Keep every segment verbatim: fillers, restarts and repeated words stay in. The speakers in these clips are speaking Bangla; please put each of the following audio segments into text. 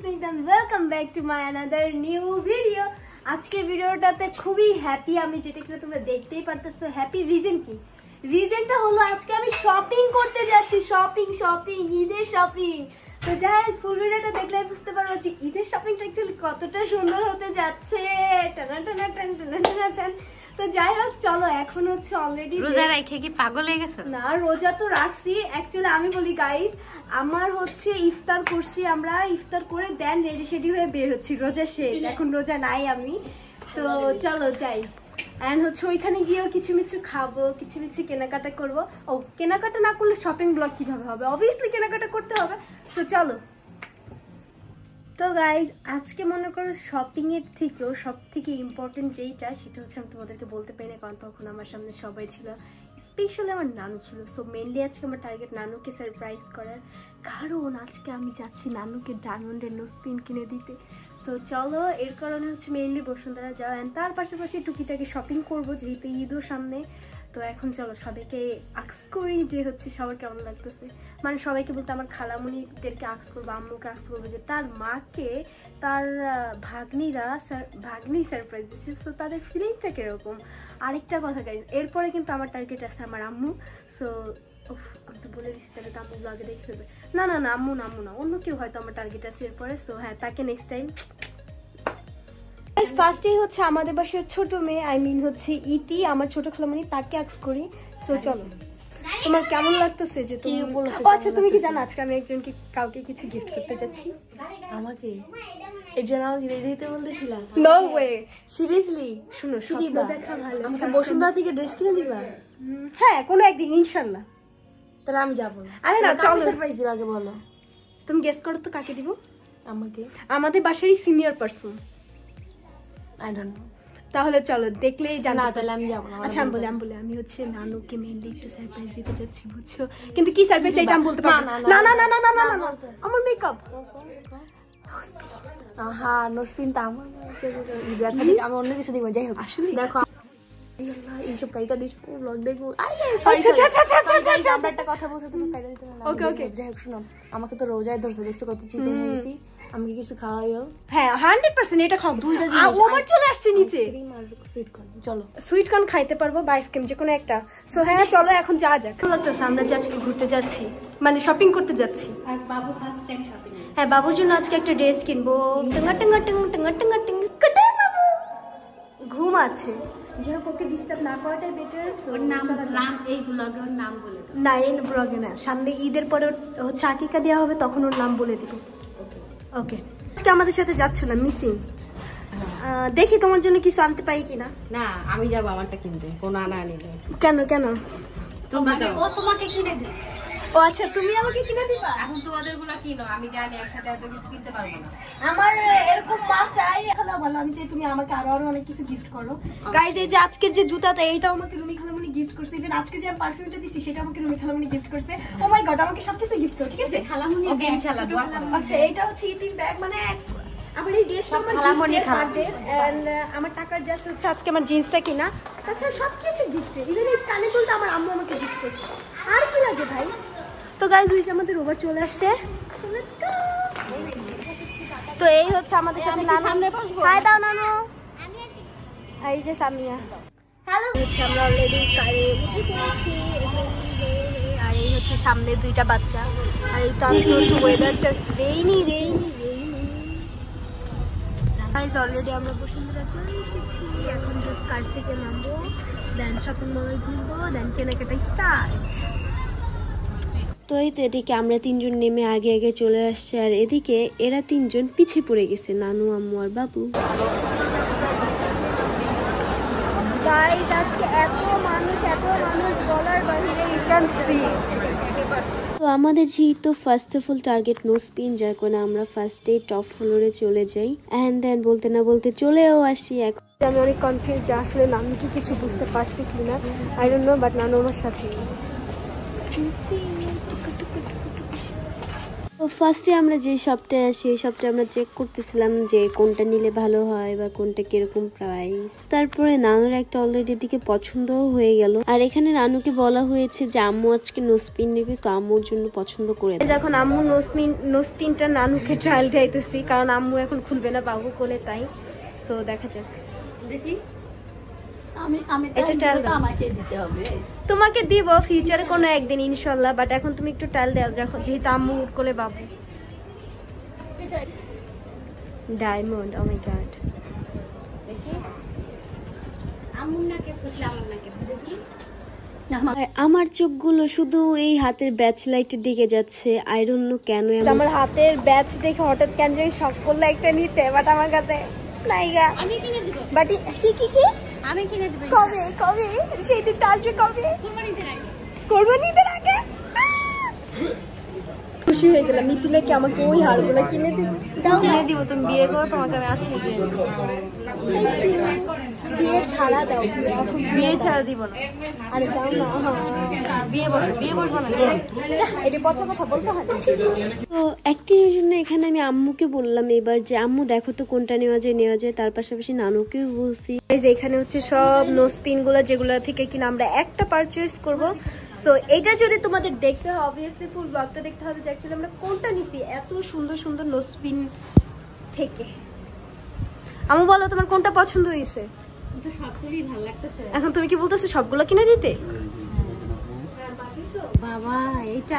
Snigdha and welcome back to my another new video. আজকের ভিডিওটাতে খুবই হ্যাপি আমি, যেটা কিনা তোমরা দেখতেই পারতেছো। হ্যাপি রিজন কি? রিজনটা হলো আজকে আমি শপিং করতে যাচ্ছি। শপিং শপিং ঈদের শপিং। তো যাই হোক, ফুল ভিডিওটা দেখলে বুঝতে পারবো যে ঈদের শপিংটা অ্যাকচুয়ালি কতটা সুন্দর হতে যাচ্ছে। টানা টানা টান টানা টানা টান। তো যাই হোক, চলো এখন হচ্ছে অলরেডি রোজা রাখে কি পাগল হয়ে গেছো? না, রোজা তো রাখছি। অ্যাকচুয়ালি আমি বলি গাইস, আমার হচ্ছে ইফতার করছি, আমরা ইফতার করে দেন রেডি শেডি হয়ে বের হচ্ছি। রোজা শেষ, এখন রোজা নাই আমি। তো চলো যাই। এন্ড হচ্ছে ওইখানে গিয়েও কিছু মিছু খাবো, কিছু মিছু কেনাকাটা করবো। ও কেনাকাটা না করলে শপিং ব্লগ কিভাবে হবে? অবভিয়াসলি কেনাকাটা করতে হবে। তো চলো। তো গাইজ, আজকে মনে করো শপিং এর থেকেও সব থেকে ইম্পর্টেন্ট যেইটা, সেটা হচ্ছে আমি তোমাদেরকে বলতে পারি না, কারণ তখন আমার সামনে সবাই ছিল, স্পেশালি আমার নানু ছিল। সো মেনলি আজকে আমার টার্গেট নানুকে সারপ্রাইজ করার, কারণ আজকে আমি যাচ্ছি নানুকে ডায়মন্ডের নোজপিন কিনে দিতে। সো চলো, এর কারণে হচ্ছে মেনলি বসুন্ধরা যাওয়া, অ্যান্ড তার পাশাপাশি টুকিটাকি শপিং করবো, যেহেতু ঈদও সামনে। তো এখন চলো সবাইকে আক্স করি যে হচ্ছে সবার কেমন লাগতেছে। মানে সবাইকে বলতে আমার খালামুনিদেরকে আক্স করবো, আম্মুকে আক্স করবো যে তার মাকে তার ভাগ্নিরা ভাগ্নি সারপ্রাইজ দিচ্ছে। সো তাদের ফিলিংটা কিরকম। আরেকটা কথা গাইজ, এরপরে কিন্তু আমার টার্গেট আছে আমার আম্মু। সো আমি তো বলে দিচ্ছি, তাহলে তো আম্মু ব্লগে দেখে ফেলবে। না না না, আম্মু না, আম্মু না, অন্য কেউ হয়তো আমার টার্গেট আছে এরপরে। সো হ্যাঁ, তাকে নেক্সট টাইম। ফার্স্টেই হচ্ছে আমাদের বাসার ছোট মেয়ে, আই মিন হচ্ছে ইতি, আমার ছোট খালামণি, তাকে আক্স করি। সো চলো, তোমার কেমন লাগতেছে যে তুমি? আচ্ছা, তুমি কি জানো আজকে আমি একজনকে কাউকে কিছু গিফট করতে যাচ্ছি? আমাকে এই জন্য আমাকে রেডি হতে বলতেছিলাম। No way, seriously? শুনো, স্বপ্ন দেখা ভালো। আমাকে বসুন্ধরা থেকে ড্রেস কিনে দিবা? হ্যাঁ, কোনো একদিন ইনশাআল্লাহ। তাহলে আমি যাবো। আরে না, চলো। সারপ্রাইজ দিবা আগে বলো। তুমি গেস করো তো কাকে দিব? আমাকে। আমাদের বাসারই senior person. I don't know. তাহলে চলো, দেখলেই জানা। না, তাহলে আমি যাবো না। আচ্ছা, আমি বলি আমি বলি আমি হচ্ছে নানুকে মেইনলি একটু সারপ্রাইজ দিতে যাচ্ছি, বুঝছো? কিন্তু কি সারপ্রাইজ এটা আমি বলতে পারবো না। না না না না না না না, আমার মেকআপ। হ্যাঁ, নোজপিন তো আমার। আমি অন্য কিছু দিব। যাই হোক, আসলে দেখো এইসব কাইটা দিস ব্লগ দেখবো। একটা কথা বলতে তো কাইটা দিতে না। ওকে ওকে, যাই হোক, শুনো, আমাকে তো রোজায় ধরছে, দেখছো কত চিকন হয়ে গেছি। আমি কি কিছু খাওয়াইও? হ্যাঁ, হান্ড্রেড পার্সেন্ট এটা খাও। দুইটা জিনিস ওভার চলে আসছে নিচে। সুইট কর্ন, চলো সুইট কর্ন খাইতে পারবো বা আইসক্রিম, যে কোনো একটা। সো হ্যাঁ, চলো এখন যাওয়া যাক। ভালো লাগতেছে, আমরা যে আজকে ঘুরতে যাচ্ছি, মানে শপিং করতে যাচ্ছি। আর বাবু ফার্স্ট টাইম শপিং। হ্যাঁ, বাবুর জন্য আজকে একটা ড্রেস কিনবো। টঙ্গা টঙ্গা টঙ্গা টঙ্গা টঙ্গা টঙ্গা কাটা। বাবু ঘুম আছে, যাই হোক, ওকে ডিস্টার্ব না করাটাই বেটার। ওর নাম নাম এই ব্লগে ওর নাম বলে দাও। না, এই ব্লগে না, সামনে ঈদের পরে হচ্ছে আকিকা দেওয়া হবে, তখন ওর নাম বলে দিব। ওকে, আজকে আমাদের সাথে যাচ্ছ না, মিসিং। দেখি তোমার জন্য কিছু আনতে পারি কিনা। না, আমি যাবো আমারটা কিনতে, কোনো আনা আনি নেই। কেন কেন? তোমাকে ও তোমাকে কিনে দিবে। ও আচ্ছা, তুমি আমাকে কিনে দিবা? এখন তোমাদেরগুলো কিনো, আমি জানি একসাথে এত কিছু কিনতে পারবো না। আমার এরকম মা চাই, এখন ভালো আমি চাই তুমি আমাকে আরো আরো অনেক কিছু গিফট করো। গাইস, এই যে আজকের যে জুতাটা, এইটাও আমাকে রুমি খালামণি গিফট করছে। ইভেন আজকে যে আমি পারফিউমটা দিছি, সেটা আমাকে রুমি খালামণি গিফট করছে। ও মাই গড, আমাকে সবকিছু গিফট করো, ঠিক আছে? খালামণি ওকে ইনশাআল্লাহ দোয়া করো। আচ্ছা, এইটা হচ্ছে ইতির ব্যাগ, মানে আমার এই ড্রেসটা আমার খালামণি খাবে, এন্ড আমার টাকার জাস্ট হচ্ছে আজকে আমার জিন্সটা কিনা। তাছাড়া সবকিছু গিফট, ইভেন এই কানে দুলটা আমার আম্মু আমাকে গিফট করছে। আর কি লাগে ভাই? তো গাইস, হইছে আমাদের ওভার চলে আসছে। তো এই হচ্ছে আমাদের সাথে নানু। হাই দাও নানু। এই যে সামিয়া। হ্যালো, হচ্ছে আমরা অলরেডি কারে উঠে পড়েছি। আর এই হচ্ছে সামনে দুইটা বাচ্চা। আর এই তো আজকে হচ্ছে ওয়েদারটা rainy rainy rainy. Guys, already আমরা বসুন্ধরা চলে এসেছি। এখন জাস্ট কার থেকে নামবো, দেন শপিং মলে ঘুরবো, দেন কেনাকাটা স্টার্ট। তো এই তো এদিকে আমরা তিনজন নেমে আগে আগে চলে আসছে, আর এদিকে এরা তিনজন পিছিয়ে পড়ে গেছে, নানু, আম্মু আর বাবু। গাইস, আজকে এত মানুষ এত মানুষ বলার বাইরে, ইউ ক্যান সি। তো আমাদের যেহেতু first of all target nosepin, যার কারণে আমরা ফার্স্টে টপ ফ্লোরে চলে যাই, অ্যান্ড দেন বলতে না বলতে চলেও আসি। এখন আমি অনেক কনফিউজ যে আসলে নানু কি কিছু বুঝতে পারছি কিনা, আই ডোন্ট নো, বাট নানু আমার সাথে। তো ফার্স্টে আমরা যে শপটায় আসি এই শপটা আমরা চেক করতেছিলাম যে কোনটা নিলে ভালো হয় বা কোনটা কিরকম প্রাইস। তারপরে নানুর একটা অলরেডি দিকে পছন্দও হয়ে গেল। আর এখানে নানুকে বলা হয়েছে যে আম্মু আজকে নোসপিন নেবে, তো আম্মুর জন্য পছন্দ করে। যখন আম্মু নোসপিন নোসপিনটা নানুকে ট্রায়াল দিতেছি, কারণ আম্মু এখন খুলবে না বাবু কোলে, তাই। সো দেখা যাক, দেখি আমি আমি এটা ট্রায়াল দাও। আমাকে দিতে হবে। তোমাকে দিব ফিউচারে কোনো একদিন ইনশাআল্লাহ, বাট এখন তুমি একটু ট্রায়াল দাও যখন যেহেতু আম্মু কোলে বাবু। Diamond, oh my god. দেখি আমুন নাকে ফুটলে আমুন নাকে দেখি। আর আমার চোখগুলো শুধু এই হাতের ব্যাচ লাইটের দিকে যাচ্ছে। আই ডোন্ট নো কেন আমার হাতের ব্যাচ দেখে হঠাৎ কেন জানি শখ করলো একটা নিতে, বাট আমার কাছে নাইগা। আমি কিনে দিব। বাট কি কি কি আমি কিনে দিব। কবে কবে সেই দিনটা আসবে কবে? কুরবানিতে আগে। কুরবানিতে আগে। খুশি হয়ে গেলাম, মিথিলা কি আমাকে ওই হারগুলো কিনে দিবে? দাও কিনে দিব, তুমি বিয়ে করো, তোমাকে আমি আজকে দিয়ে দেব। বিয়ে ছাড়া দাও, বিয়ে ছাড়া দিব না। আরে দাও না, বিয়ে বল, বিয়ে বলবো না, এটা পচা কথা বলতে হয়। তো একটির জন্য এখানে আমি আম্মুকে বললাম এবার যে আম্মু দেখো তো কোনটা নেওয়া যায় নেওয়া যায়। তার পাশাপাশি নানুকেও বলছি। এখানে হচ্ছে সব নোসপিন গুলো যেগুলো থেকে কিনা আমরা একটা পারচেজ করব। সো এটা যদি তোমাদের দেখতে হয় অবভিয়াসলি ফুল ব্লগটা দেখতে হবে যে অ্যাকচুয়ালি আমরা কোনটা নিছি এত সুন্দর সুন্দর নোসপিন থেকে। আম্মু বলো তোমার কোনটা পছন্দ হয়েছে? তো সবগুলোই ভালো লাগতেছে। এখন তুমি কি বলতেছো সবগুলো কিনে দিতে? বাবা এটা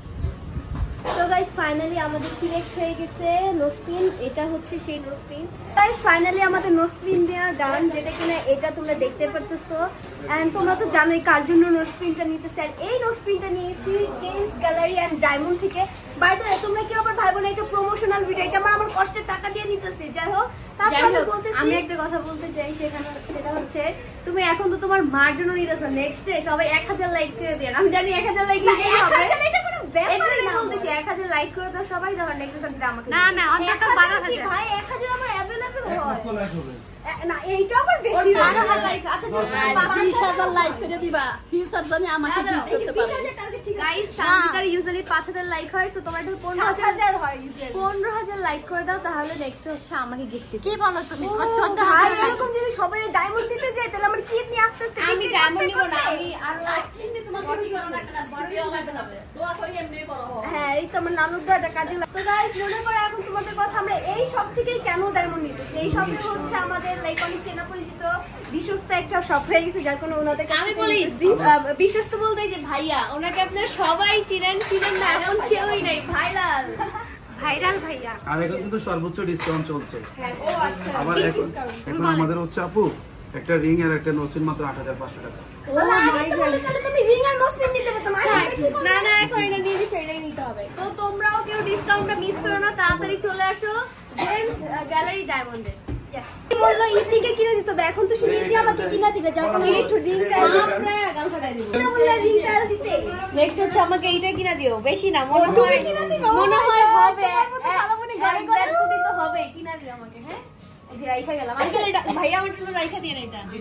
তো গাইস ফাইনালি আমাদের সিলেক্ট হয়ে গেছে নোসপিন। এটা হচ্ছে সেই নোসপিন। গাইস ফাইনালি আমাদের নোসপিন দেওয়া ডান, যেটা কিনা এটা তোমরা দেখতে পারতেছো। এন্ড তোমরা তো জানোই কার জন্য নোসপিনটা নিতেছে। আর এই নোসপিনটা নিয়েছি জেন্স গ্যালারি এন্ড ডায়মন্ড থেকে। বাই দ্য ওয়ে তোমরা কি আবার ভাইবো না এটা প্রমোশনাল ভিডিও, এটা আমরা আমার কষ্টের টাকা দিয়ে নিতেছি। যাই হোক, আমি একটা কথা বলতে চাই, সেখানে সেটা হচ্ছে তুমি এখন তো তোমার মার জন্য নিতেছো, নেক্সট ডে সবাই এক হাজার লাইক করে দেন। আমি জানি এক হাজার লাইক দিতে হবে, বলতেছি এক হাজার লাইক করে দাও সবাই, ধর নেক্সট ডে আমাকে। না না অন্তত বারো হাজার। ভাই এক হাজার আমার অ্যাভেলেবল হয় না, এইটা আবার বেশি। বারো হাজার লাইক, আচ্ছা বিশ হাজার লাইক করে দিবা, ফিউচার জানি আমাকে গিফট করতে পারবে। গাইস সানজিদার ইউজুয়ালি পাঁচ হাজার লাইক হয়, সো তোমরা এটা পনেরো হাজার হয়, পনেরো হাজার লাইক করে দাও, তাহলে নেক্সট হচ্ছে আমাকে গিফট দিতে। কি বলো তুমি? চোদ্দ হাজার। এরকম যদি সবাই ডায়মন্ড দিতে যায় তাহলে আমার কি নিয়ে আসতে আসতে আমি ডায়মন্ড নিব না, আমি আর লাইক কিনতে তোমার কি করা লাগবে না, বড় কিছু লাগবে না, দোয়া করি এমনি বড় হবে। হ্যাঁ এই তো আমার নানুর দোয়াটা কাজে লাগবে। তো গাইস মনে করো এখন তোমাদের কথা, আমরা এই সব থেকেই কেন ডায়মন্ড নিতেছি? এই সবে হচ্ছে আমাদের লাইক অনেক চেনা পরিচিত বিশ্বস্ত একটা শপ হয়ে গেছে, যার কোনো ওনাদের আমি বলি বিশ্বস্ত বলতে যে ভাইয়া, ওনাকে আপনারা সবাই চিনেন, চিনেন না এখন কেউই নাই, ভাইরাল ভাইরাল ভাইয়া। আর এখন কিন্তু সর্বোচ্চ ডিসকাউন্ট চলছে। ও আচ্ছা, আবার এখন এখন আমাদের হচ্ছে আপু একটা রিং আর একটা নোসপিন মাত্র আট হাজার পাঁচশো টাকা। ও মাই গড, তাহলে তুমি রিং আর নোসপিন নিতে পারতো। না না এখন এটা নিয়ে দিছি, এটাই নিতে হবে। তো তোমরাও কেউ ডিসকাউন্টটা মিস করো না, তাড়াতাড়ি চলে আসো জেন্স গ্যালারি ডায়মন্ডে। বললো ইদিকে কিনে দিতে হবে, এখন তো শুধু ইদি আমাকে কিনে দিবে, যার কোনো একটু রিং ট্রায়াল আমরা গাল ফাটাই দিব। বললা রিং ট্রায়াল দিতে। নেক্সট হচ্ছে আমাকে এইটা কিনা দিও, বেশি না, মনে তুমি হয় কিনে দিবে? মনে হয় হবে কালামনি এক দেড় কোটি তো হবেই, কিনা দিও আমাকে। হ্যাঁ এই যে রাইখা গেলাম, আমি এটা ভাইয়া আমার জন্য রাইখা দিয়ে না, এটা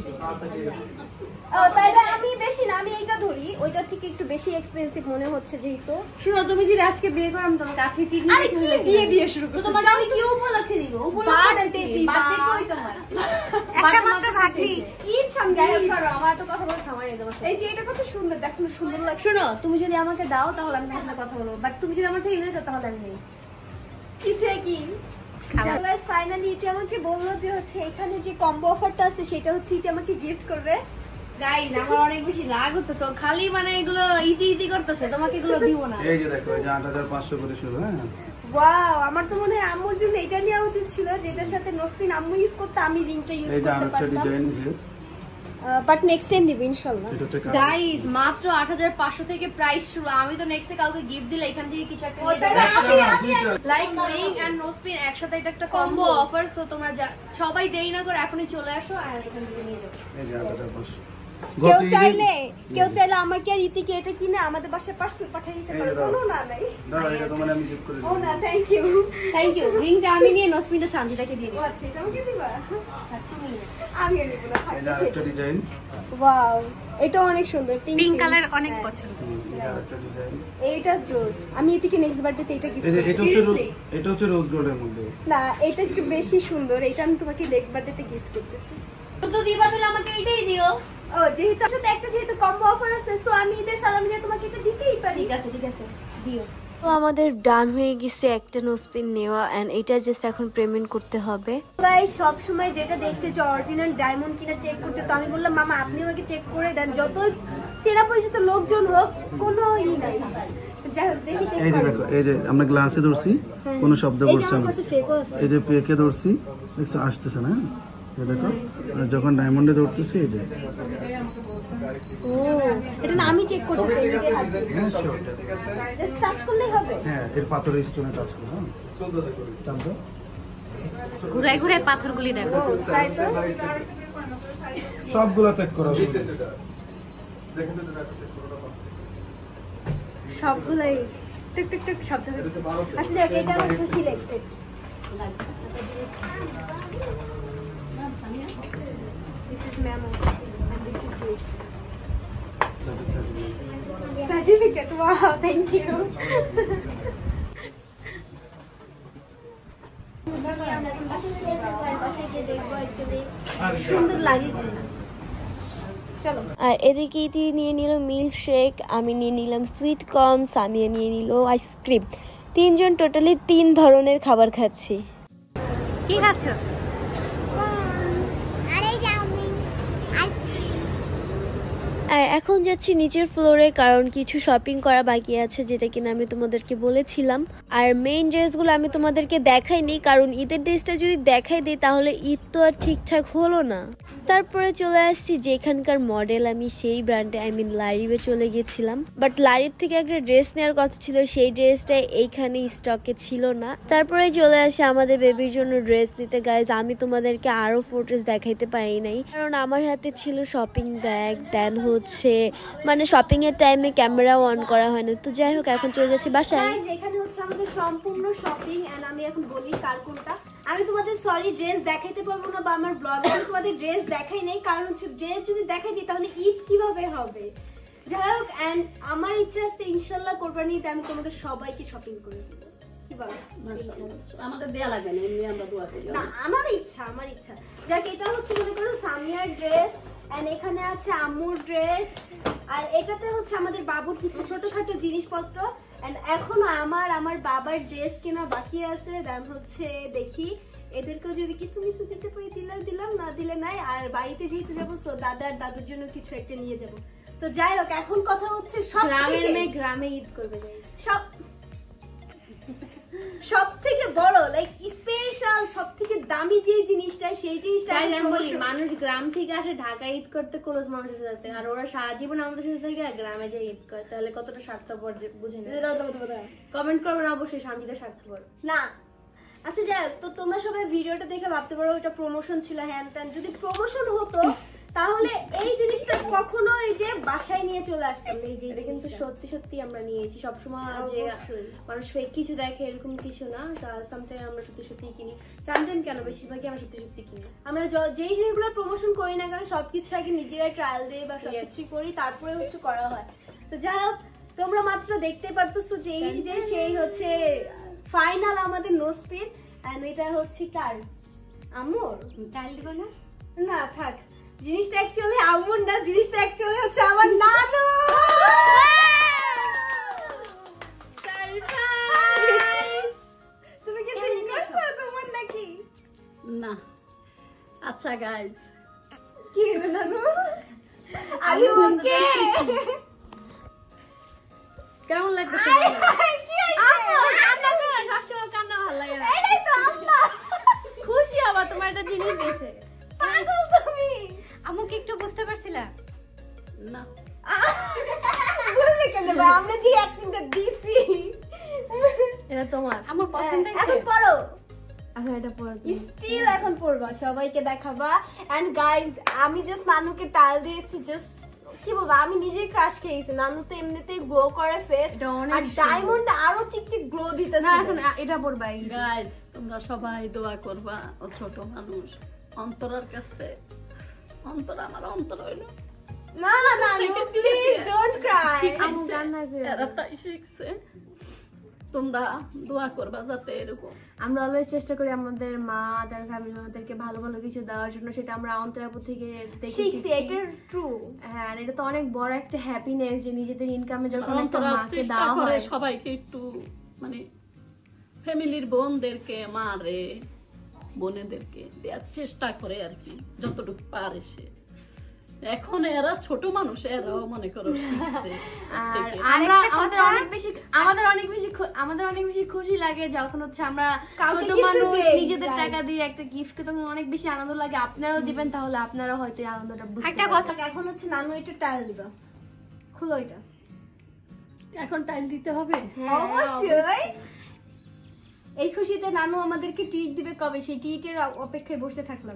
ও তাইলে আমি বেশি না, আমি এইটা ধরি, ওইটা থেকে একটু বেশি এক্সপেন্সিভ মনে হচ্ছে যেহেতু। শুনো তুমি যদি আজকে বিয়ে করো আমি তোমাকে আজকে কি আরে কি বিয়ে বিয়ে শুরু তো করছো? তোমাকে আমি কি উপলক্ষে দিব? উপলক্ষে কি বার্থডে কই তোমার? একটা মাত্র খাটনি ঈদ সামনে। যাই হোক সরো, আমার তো কথা বলার সময় নেই তোমার সাথে। এই যে এটা কত সুন্দর, দেখো না সুন্দর লাগছে। শুনো তুমি যদি আমাকে দাও তাহলে আমি তোমার সাথে কথা বলবো, বাট তুমি যদি আমার থেকে নিয়ে যাও তাহলে আমি নেই। কি থেকে কি গাইস ফাইনালি ইতি আমাকে বললো যে হচ্ছে এখানে যে কম্বো অফারটা আছে সেটা হচ্ছে ইতি আমাকে গিফট করবে। গাইস আমার অনেক বেশি রাগ হতেছে, খালি মানে এগুলো ইতি ইতি করতেছে, তোমাকে এগুলো দিব না। এই যে দেখো এই যে আট হাজার পাঁচশো করে শুরু। হ্যাঁ ওয়াও, আমার তো মনে হয় আম্মুর জন্য এটা নেওয়া উচিত ছিল, যেটার সাথে নোসপিন আম্মু ইউজ করতে আমি রিংটা ইউজ এই যে করতে আরেকটা পারতাম। ডিজাইন আছে, বাট নেক্সট টাইম দিব ইনশাআল্লাহ। এটা হচ্ছে গাইস মাত্র আট হাজার পাঁচশো থেকে প্রাইস শুরু। আমি তো নেক্সটে কাউকে গিফট দিলে এখান থেকে কিছু একটা লাইক রিং এন্ড নোসপিন একসাথে, এটা একটা কম্বো অফার। তো তোমরা সবাই দেরি না করে এখনই চলে আসো আর এখান থেকে নিয়ে যাও। এই যে আট হাজার পাঁচশো। কেউ চাইলে কেউ চাইলে আমার কি আর ইতিকে এটা কিনে আমাদের বাসায় পার্সেল পাঠিয়ে দিতে পারে, কোনো না নাই। দাদা এটা তোমার আমি গিফট করে ও দিই। না, থ্যাংক ইউ থ্যাংক ইউ। রিংটা আমি নিয়ে নোসপিনটা সানজিদাকে দিয়ে দিই। আচ্ছা এটা আমাকে দিবা? আমি আর নিব না। এই যে আরেকটা ডিজাইন। ওয়াও, এটা অনেক সুন্দর, পিঙ্ক কালার অনেক পছন্দ। আরেকটা ডিজাইন। এইটা জোস। আমি এদিকে নেক্সট বার্থডেতে এটা গিফট এই যে করব। এটা হচ্ছে রোজ- এটা হচ্ছে রোজ গোল্ডের মধ্যে। না, এটা একটু বেশি সুন্দর। এটা আমি তোমাকে নেক্সট বার্থডেতে গিফট করতেছি। তো দিবা তাহলে আমাকে এইটাই দিও। ও যেহেতু সাথে একটা যেহেতু কম্বো অফার আছে, সো আমি ঈদের সালামি দিয়ে তোমাকে এটা দিতেই পারি। ঠিক আছে ঠিক আছে দিও। তো আমাদের ডান হয়ে গেছে একটা নোজপিন নেওয়া এন্ড এটা জাস্ট এখন পেমেন্ট করতে হবে। গাইস সব সময় যেটা দেখছে যে অরিজিনাল ডায়মন্ড কিনা চেক করতে, তো আমি বললাম মামা আপনি আমাকে চেক করে দেন, যত চেনা পরিচিত লোকজন হোক কোনো ই নাই। যাই হোক দেখি চেক এই যে করে। দেখো, এই যে আমরা গ্লাসে ধরছি, কোনো শব্দ এই যে করছে আমার না। কাছে ফেকও আছে। এই যে পেকে ধরছি, দেখছো আসতেছে না? এই দেখো, আর যখন ডায়মন্ডে ধরতেছি এই যে। ও এটা না আমি চেক করতে চাই নিজের হাতে। হ্যাঁ sure। জাস্ট টাচ করলেই হবে। হ্যাঁ, এর পাথরের স্টোনে টাচ করো। হ্যাঁ টান দাও। ঘুরাই ঘুরাই পাথরগুলি দেখো। ও তাই তো। সবগুলো চেক করো। সবগুলাই টুক টুক টুক শব্দ হচ্ছে। আচ্ছা দেখ এটা হচ্ছে selected. This is memo and this is gift. Certificate. Wow, thank you. সুন্দর লাগে কিনা। চলো। আর এদিকে ইতি নিয়ে নিল মিল্ক শেক, আমি নিয়ে নিলাম সুইট কর্ন, সামিয়া নিয়ে নিল আইসক্রিম। তিনজন টোটালি তিন ধরনের খাবার খাচ্ছি। কি খাচ্ছ? আর এখন যাচ্ছি নিচের ফ্লোরে, কারণ কিছু শপিং করা বাকি আছে যেটা কিনা আমি তোমাদেরকে বলেছিলাম। আর মেইন ড্রেসগুলো আমি তোমাদেরকে দেখাইনি, কারণ ঈদের ড্রেসটা যদি দেখাই দিই তাহলে ঈদ তো আর ঠিকঠাক হলো না। তারপরে চলে আসছি যেখানকার মডেল আমি সেই ব্র্যান্ডে আই মিন লারিবে চলে গেছিলাম, বাট লারিব থেকে একটা ড্রেস নেওয়ার কথা ছিল, সেই ড্রেসটা এইখানে স্টকে ছিল না। তারপরে চলে আসি আমাদের বেবির জন্য ড্রেস নিতে। গাইজ আমি তোমাদেরকে আরো ফটোস দেখাইতে পারি নাই, কারণ আমার হাতে ছিল শপিং ব্যাগ, দেন হচ্ছে মানে শপিং এর টাইমে ক্যামেরা অন করা হয় না। তো যাই হোক এখন চলে যাচ্ছি বাসায়। Guys, এখানে হচ্ছে আমাদের সম্পূর্ণ শপিং এন্ড আমি এখন বলি কার কোনটা। আমি তোমাদের সরি ড্রেস দেখাইতে পারবো না, বা আমার ব্লগে আমি তোমাদের ড্রেস দেখাই নাই, কারণ হচ্ছে ড্রেস যদি দেখাই দিই তাহলে ঈদ কিভাবে হবে। যাই হোক এন্ড আমার ইচ্ছা আছে ইনশাআল্লাহ কোরবানিতে আমি তোমাদের সবাইকে শপিং করে দেবো। কি বলো? আমাদের দেয়া লাগে না, এমনি আমরা দোয়া করি। না আমার ইচ্ছা আমার ইচ্ছা যাক এটা হচ্ছে মনে করো সামিয়ার ড্রেস এন্ড এখানে আছে আম্মুর ড্রেস, আর এটাতে হচ্ছে আমাদের বাবুর কিছু ছোটখাটো জিনিসপত্র, এন্ড এখনো আমার আমার বাবার ড্রেস কেনা বাকি আছে। দেন হচ্ছে দেখি এদেরকেও যদি কিছু মিছু দিতে পারি দিলে দিলাম, না দিলে নাই। আর বাড়িতে যেহেতু যাবো তো দাদার দাদুর জন্য কিছু একটা নিয়ে যাব। তো যাই হোক এখন কথা হচ্ছে সব গ্রামের থেকে- মেয়ে গ্রামে ঈদ করবে guys। সব সব থেকে বড় লাইক স্পেশাল সব থেকে দামি যে জিনিসটা সেই জিনিসটা তাই আমি আমি বলি promotion- মানুষ গ্রাম থেকে আসে ঢাকা ঈদ করতে ক্লোজ মানুষের সাথে, আর ওরা সারা জীবন আমাদের সাথে থেকে আর গ্রামে যে ঈদ করে, তাহলে কতটা স্বার্থপর যে বুঝে না। দাও, দাও, দাও, দাও। কমেন্ট করবেন অবশ্যই শান্তিটা স্বার্থপর। না আচ্ছা যাই হোক, তো তোমরা সবাই ভিডিওটা দেখে ভাবতে পারো এটা প্রমোশন ছিল হ্যান ত্যান। যদি প্রমোশন হতো তাহলে এই জিনিসটা কখনো এই যে বাসায় নিয়ে চলে আসতাম না। এই যে এটা কিন্তু সত্যি সত্যি আমরা নিয়েছি সবসময়, যে অবশ্যই। মানুষ ফেক কিছু দেখে এরকম কিছু না, সামটাইম আমরা সত্যি সত্যি কিনি, সামটাইম কেন বেশিরভাগই আমরা সত্যি সত্যি কিনি। আমরা য- যেই জিনিসগুলো প্রমোশন করি না কেন সবকিছু আগে নিজেরাই ট্রায়াল দেই বা সবকিছু করি, তারপরে হচ্ছে করা হয়। তো যাই হোক তোমরা মাত্র দেখতে পারতেছো যে এই যে সেই হচ্ছে ফাইনাল আমাদের নোজপিন, এন্ড এটা হচ্ছে কার? আম্মুর। টাইল দিব না? না থাক, জিনিসটা অ্যাকচুয়ালি আম্মুর না, জিনিসটা অ্যাকচুয়ালি হচ্ছে আমার নানু। Surprise! তুমি কি think করছো তোমার নাকি? না। আচ্ছা গাইস, কি হলো নানু? আমি ওকে। কেমন লাগতেছে? কি হয়েছে? কান্না করে সবসময় কান্না ভালো লাগে না। এটাই তো আম্মা। খুশি হবা তোমার একটা জিনিস দিয়েছে। পাগল তুমি। আমাকে একটু বুঝতে পারছিলা? না। বুঝলে কেমনে ভাই, আমরা যে অ্যাক্টিংটা দিছি। এটা তোমার আমার পছন্দ হয়েছে। এখন পড়ো। এখন এটা পড়ো। স্টিল এখন পড়বা, সবাইকে দেখাবা। এন্ড গাইস আমি জাস্ট নানুকে টাল দিয়েছি, জাস্ট কি বলবো আমি নিজেই ক্রাশ খেয়েছি। নানু তো এমনিতেই গ্লো করে ফেস, এটা অনেক আর ডায়মন্ড আরো চিকচিক গ্লো দিতেছে। না এখন এটা পড়বা। গাইস তোমরা সবাই দোয়া করবা, ও ছোট মানুষ, অন্তরার কাছে অন্তর আমার অন্তর হইলো না না প্লিজ ডোন্ট ক্রাই আমু কান্না করে এরা তাই শিখছে, তোমরা দোয়া করবা যাতে এরকম। আমরা অলওয়েজ চেষ্টা করি আমাদের মা তার ফ্যামিলি মেম্বারদেরকে ভালো ভালো কিছু দেওয়ার জন্য, সেটা আমরা অন্তরাপু থেকে দেখে শিখছি, শিখছি। এটা ট্রু। হ্যাঁ, এটা তো অনেক বড় একটা হ্যাপিনেস যে নিজেদের ইনকামে যখন একটা অন্তরা মাকে চেষ্টা দেওয়া করে হয়। সবাইকে একটু মানে ফ্যামিলির বোনদেরকে, মারে বোনেদেরকে দেওয়ার চেষ্টা করে আর কি, যতটুকু পারে সে। এখন এরা ছোট মানুষ, এরাও মনে করো শিখছে আর থেকে। আমরা আমাদের অনেক বেশি আমাদের অনেক বেশি খু- আমাদের অনেক বেশি খুশি লাগে যখন হচ্ছে আমরা কাউকে ছোট কিছু মানুষ দেই, নিজেদের right. টাকা দিয়ে একটা গিফট কে তখন অনেক বেশি আনন্দ লাগে। আপনারাও দিবেন, তাহলে আপনারাও হয়তো এই আনন্দটা বুঝতে একটা পারবেন। কথা, এখন হচ্ছে নানু এটা টাইল দিবা, খুলো এটা। এখন টাইম দিতে হবে। অবশ্যই। এই খুশিতে নানু আমাদেরকে ট্রিট দিবে কবে, সেই ট্রিটের অপেক্ষায় বসে থাকলাম।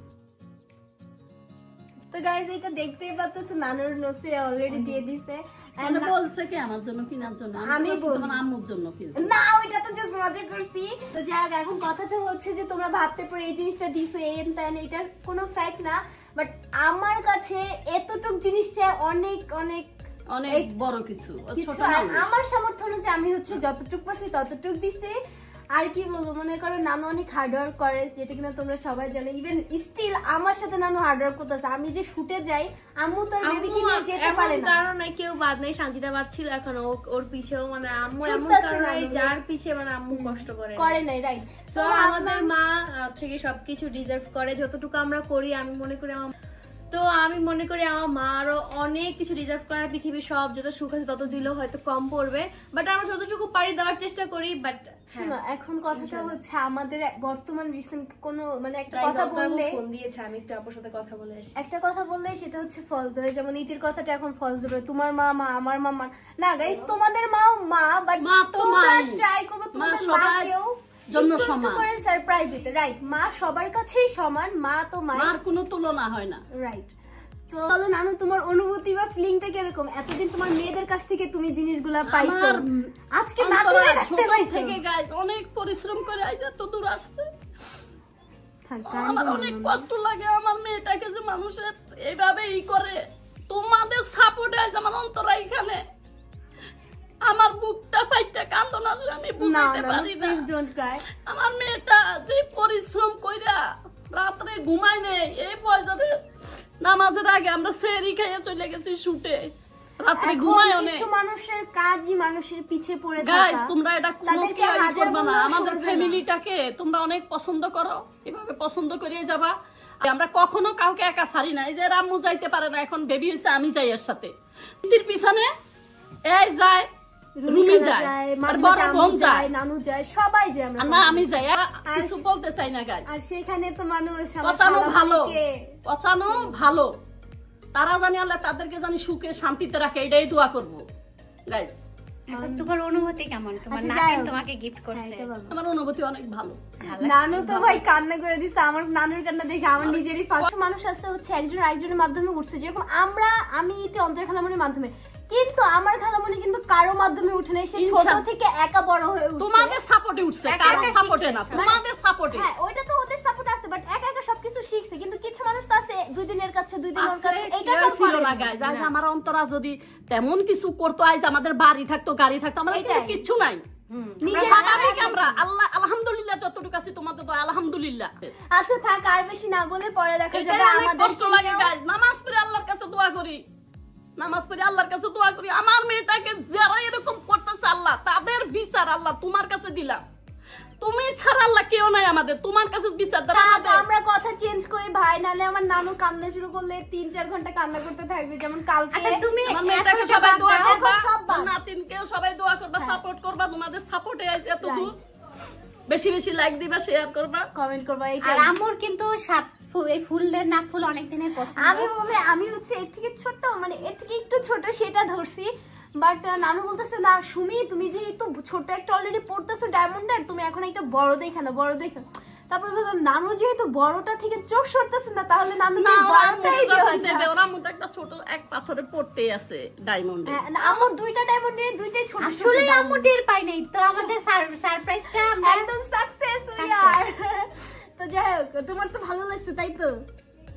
তো গাইজ এটা দেখতেই পাচ্ছেন নানুর নোসে অলরেডি দিয়ে দিছে। And মানে না- বলছে কি আমার জন্য কেনার জন্য, আমি আমি বলছি বলি। তোমার আম্মুর জন্য কিনছি। না ওইটা তো জাস্ট মজা করছি। তো যাই হোক, এখন কথাটা হচ্ছে যে তোমরা ভাবতে পারো এই জিনিসটা দিছো এন তেন, এটার কোনো ফ্যাক্ট না, বাট আমার কাছে এতটুক জিনিসটা অনেক অনেক অনেক এই- বড় কিছু, ও কিছু। ছোট আর মানুষ। আমার সামর্থ্য অনুযায়ী আমি হচ্ছে যতটুক পারছি ততটুক দিছি। আর কি বলবো, মনে করো নানু অনেক হার্ড ওয়ার্ক করে, যেটা কিনা তোমরা সবাই জানো। ইভেন স্টিল আমার সাথে নানু হার্ড ওয়ার্ক করতেছে। আমি যে শুটে যাই, আম্মু তো আর বেবিকে নিয়ে যেতে এমন পারে না। কারণে কেউ বাদ নাই, শান্তিটা বাদ ছিল, এখন ও- ওর পিছেও মানে আম্মু এমন ছুটতাছে কারণে নানু। যার পিছে মানে আম্মু কষ্ট করে না। করে নাই, রাইট। তো আমাদের মা হচ্ছে কি সবকিছু ডিজার্ভ করে, যতটুকু আমরা করি আমি মনে করি আমার, তো আমি মনে করি আমার মা আরো অনেক কিছু ডিজার্ভ করে। পৃথিবীর সব যত সুখ আছে তত দিলেও হয়তো কম পড়বে, বাট আমরা যতটুকু পারি দেওয়ার চেষ্টা করি। বাট শোনো, এখন কথাটা হচ্ছে আমাদের বর্তমান রিসেন্ট কোনো মানে একটা কথা বললে, ফোন দিয়েছে, আমি একটু আপুর সাথে কথা বলে আসি। একটা কথা বললে সেটা হচ্ছে ফলস দেবে। যেমন ইতির কথাটা এখন ফলস দেবে, তোমার মা মা, আমার মা মা। না গাইস, তোমাদের মাও মা, বাট মা তো তোমরা মাই। ট্রাই করবে মা তোমাদের সবার মাকেও জন্য একটু একটু সমান। করে সারপ্রাইজ দিতে, রাইট। মা সবার কাছেই সমান, মা তো মা, মার কোনো তুলনা হয় না। রাইট। তো চলো নানু, তোমার অনুভূতি বা ফিলিংটা কিরকম? এতদিন তোমার মেয়েদের কাছ থেকে তুমি জিনিসগুলা পাইছো, আমার আজকে অন্তরা নাতুনের কাছ ছোট থেকে পাইছো। থেকে গাইস অনেক পরিশ্রম করে আজ এত দূর আসছে। থাক, আমার অনেক কষ্ট লাগে আমার মেয়েটাকে যে মানুষের এইভাবে ই করে। তোমাদের সাপোর্টে আজ আমার অন্তরা এখানে, আমার বুকটা ফাইটটা কান্দন আসে, আমি না বুঝাইতে না, পারি না। Please don't cry. আমার মেয়েটা যে পরিশ্রম কইরা রাত্রে ঘুমায় নেই, এই পয়সাতে নামাজের আগে আমরা সেরি খাইয়া চলে গেছি শুটে, রাত্রে এখন ঘুমায় অনেক। কিছু মানুষের কাজই মানুষের পিছে পড়ে গাইস থাকা। তোমরা এটা কোনো তাদেরকে কি আইজ হাজার করবে না, বললেও আমাদের শুনবে না। ফ্যামিলিটাকে তোমরা অনেক পছন্দ করো, এভাবে পছন্দ করিয়ে যাবা। আমরা কখনো কাউকে একা ছাড়ি না। এই যে রাম্মু যাইতে পারে না, এখন বেবি হইছে, আমি যাই এর সাথে। তির পিছনে এই যায়, রুমি যায়, আর বড় বোন যায়, নানু যায়, সবাই যায়। আমরা আর না আমি যাই। আর কিছু বলতে চাই না গাইস, আর সেখানে তো মানুষ আমার পচানো ভালো, খালামণিকে- পচানো ভালো, তারা জানি আল্লাহ তাদেরকে জানি সুখে শান্তিতে রাখে, এটাই দোয়া করবো গাইস। এখন তোমার অনুভূতি কেমন? তোমার আচ্ছা, যাই নাতিন হোক। তোমাকে গিফট হ্যাঁ, করছে। এটা বলো। আমার অনুভূতি অনেক ভালো। নানু তো ভাই কান্না করে দিচ্ছে। আমার নানুর কান্না দেখে আমার নিজেরই ফার্স্ট মানুষ আছে হচ্ছে একজন আরেকজনের মাধ্যমে উঠছে, যেরকম আমরা আমি ইতি অন্তর খালামণির মাধ্যমে, কিন্তু আমার খালামণি কিন্তু কারো মাধ্যমে উঠে নাই। সে ছোট ইনশাআল্লাহ। থেকে একা বড় হয়ে উঠছে। তোমাদের সাপোর্টে উঠছে, একা কারো একা সাপোর্টে শিখছে না, সব। তোমাদের সাপোর্টে। হ্যাঁ, ওইটা তো ওদের সাপোর্ট আছে, বাট একা একা সবকিছু শিখছে। কিন্তু কিছু মানুষ তো আছে দুই দিনের কাছে দুই দিন ওর আছে, কাছে, এটা কেউ তো ছিল করে না না। guys। আজ আমার অন্তরা যদি তেমন কিছু করতো, আজ আমাদের বাড়ি থাকতো, গাড়ি থাকতো, আমাদের কিন্তু এটাই। কিচ্ছু নাই। নিজের স্বাভাবিক আমরা, আল্লাহ আলহামদুলিল্লাহ যতটুকু আছে তোমাদের তো আলহামদুলিল্লাহ। আচ্ছা থাক, আর বেশি না বলে পরে দেখা এটাই যাবে। অনেক আমাদের কষ্ট লাগে গাইজ। নামাজ পড়ে আল্লাহর কাছে দোয়া করি, নামাজ পড়ে আল্লাহর কাছে দোয়া করি আমার মেয়েটাকে যারা এরকম করতেছে আল্লাহ তাদের বিচার আল্লাহ তোমার কাছে দিলাম। তুমি ছাড়া আল্লাহ কেউ নাই আমাদের, তোমার কাছে বিচার দাও থাক, আমাদের। আমরা কথা চেঞ্জ করি ভাই, নালে আমার নানু কান্না শুরু করলে তিন চার ঘন্টা কান্না করতে থাকবে। যেমন কালকে আচ্ছা তুমি আমার মেয়েটাকে এখন সবাই বাদ দোয়া দাও। করবা, এখন সব বাদ। ওর নাতিনকেও সবাই দোয়া করবা, সাপোর্ট করবা। তোমাদের সাপোর্টে আছে এত দূর, বেশি বেশি লাইক দিবা, শেয়ার করবা, কমেন্ট করবা। আর এইটাই আম্মুর কিন্তু সাত ফুল, এই ফুলের নাক ফুল অনেক দিনের পছন্দ। আমি বলে আমি হচ্ছে এর থেকে ছোট, মানে এর থেকে একটু ছোট সেটা ধরছি, বাট নানু বলতেছে না সুমি তুমি যেহেতু ছোট একটা অলরেডি পড়তেছো ডায়মন্ডের, তুমি এখন একটা বড় দেখে না, বড় দেখে। তারপর ভাবলাম নানু যেহেতু বড়টা থেকে চোখ সরতেছে না, তাহলে নানু না ওরা বড়টাই দেওয়া যায়। ওরা মধ্যে একটা ছোট এক পাথরে পড়তে আছে ডায়মন্ডে। হ্যাঁ, না, আমার দুইটা ডায়মন্ডের দুইটাই ছোট ছোট আসলে diamond। আম্মু টের পাই নাই তো, আমাদের সারপ্রাইজটা আমরা একদম সাকসেস ইয়ার। তো যাই হোক, তোমার তো ভালো লাগছে তাই তো?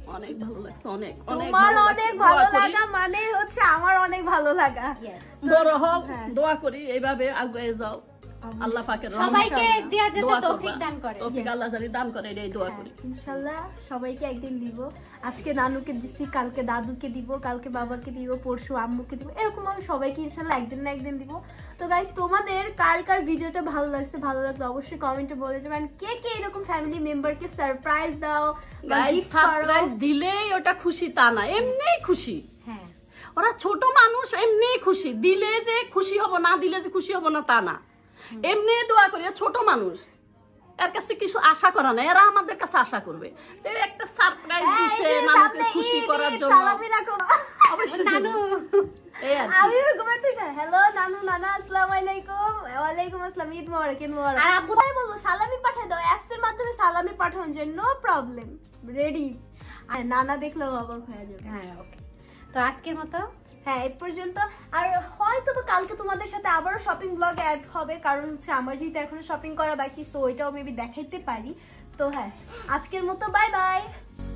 অনেক ভালো লাগছে, অনেক অনেক তোমার ভালো অনেক লাগছে। ভালো দোয়া করি, লাগা মানে হচ্ছে আমার অনেক ভালো লাগা। বড় হও, হ্যাঁ। দোয়া করি এইভাবে আগে যাও, আল্লাহ পাকের রহমত। সবাইকে দেওয়া যাতে দোয়া তৌফিক করবা। দান করে। তৌফিক আল্লাহ জানি দান করে, এটাই দোয়া করি। ইনশাল্লাহ সবাইকে একদিন দিব। আজকে নানুকে দিচ্ছি, কালকে দাদুকে দিব, কালকে বাবাকে দিব, পরশু আম্মুকে দিব, এরকম আমি সবাইকে ইনশাল্লাহ একদিন না একদিন দিব। তো গাইস, তোমাদের কার কার ভিডিওটা ভালো লাগছে, ভালো লাগলে অবশ্যই কমেন্টে বলে যাবেন। কে কে এরকম ফ্যামিলি মেম্বারকে সারপ্রাইজ দাও বা গাইস, গিফট করো? সারপ্রাইজ দিলেই ওটা খুশি তা না, এমনিই খুশি। হ্যাঁ, ওরা ছোট মানুষ, এমনিই খুশি। দিলে যে খুশি হব, না দিলে যে খুশি হব না তা না, এমনি দোয়া করি। ছোট মানুষ, এর কাছে কিছু আশা করা না, এরা আমাদের কাছে আশা করবে। তো একটা সারপ্রাইজ এই দিছে যে নানুকে সামনে খুশি ঈদ, করার ঈদ, জন্য, সালামি রাখো। অবশ্যই নানু দেব। এই আর কি। আমি ঘুমাই তুই না, হ্যালো নানু, নানা, আসসালামু আলাইকুম। ওয়ালাইকুম আসসালাম, ঈদ মোবারক, ঈদ মোবারক। আর আব্বু- কোথায় বলবো সালামি পাঠিয়ে দাও, অ্যাপস এর মাধ্যমে সালামি পাঠানোর জন্য, নো প্রবলেম, রেডি। আর নানা দেখলেও অবাক হয়ে যাবে। হ্যাঁ, ওকে। তো আজকের মতো হ্যাঁ, এই পর্যন্ত। আর হয়তো বা কালকে তোমাদের সাথে আবারও শপিং ব্লগ অ্যাড হবে, কারণ হচ্ছে আমার যেহেতু এখনো শপিং করা বাকি, সো ওইটাও মেবি দেখাইতে পারি। তো হ্যাঁ, আজকের মতো বাই বাই।